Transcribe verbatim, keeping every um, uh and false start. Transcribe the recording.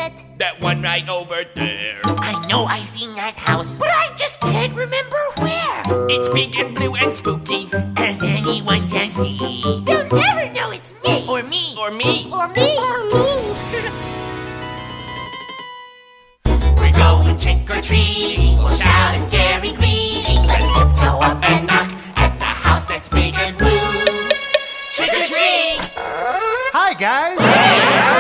it? That one right over there. I know I've seen that house, but I just can't remember where. It's big and blue and spooky, as anyone can see. They'll never know it's me. Or me. Or me. Or me. Or me. We're going trick-or-treating. We'll shout a scary greeting. Let's tiptoe up and knock at the house that's big and blue. Trick-or-treat! Hi, guys.